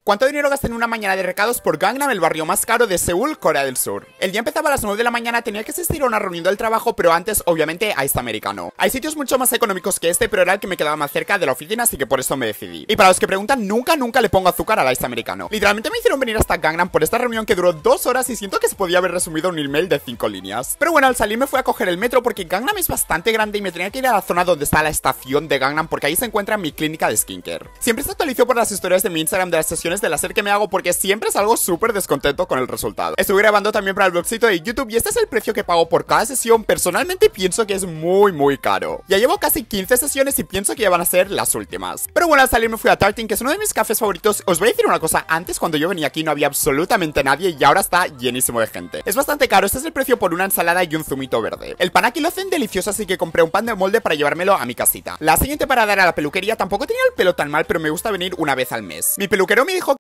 ¿Cuánto dinero gasté en una mañana de recados por Gangnam, el barrio más caro de Seúl, Corea del Sur? El día empezaba a las 9 de la mañana, tenía que asistir a una reunión del trabajo, pero antes, obviamente, a este americano. Hay sitios mucho más económicos que este, pero era el que me quedaba más cerca de la oficina, así que por eso me decidí. Y para los que preguntan, nunca le pongo azúcar al ice americano. Literalmente me hicieron venir hasta Gangnam por esta reunión que duró 2 horas y siento que se podía haber resumido en un email de 5 líneas. Pero bueno, al salir me fui a coger el metro porque Gangnam es bastante grande y me tenía que ir a la zona donde está la estación de Gangnam porque ahí se encuentra mi clínica de skincare. Siempre se actualizo por las historias de mi Instagram de las sesiones de láser que me hago porque siempre salgo súper descontento con el resultado. Estuve grabando también para el blogcito de YouTube y este es el precio que pago por cada sesión. Personalmente pienso que es muy caro. Ya llevo casi 15 sesiones y pienso que ya van a ser las últimas. Pero bueno, al salir me fui a Tartin, que es uno de mis cafés favoritos. Os voy a decir una cosa, antes cuando yo venía aquí no había absolutamente nadie y ahora está llenísimo de gente. Es bastante caro, este es el precio por una ensalada y un zumito verde. El pan aquí lo hacen delicioso, así que compré un pan de molde para llevármelo a mi casita. La siguiente parada era la peluquería, tampoco tenía el pelo tan mal, pero me gusta venir una vez al mes. Mi peluquero me dijo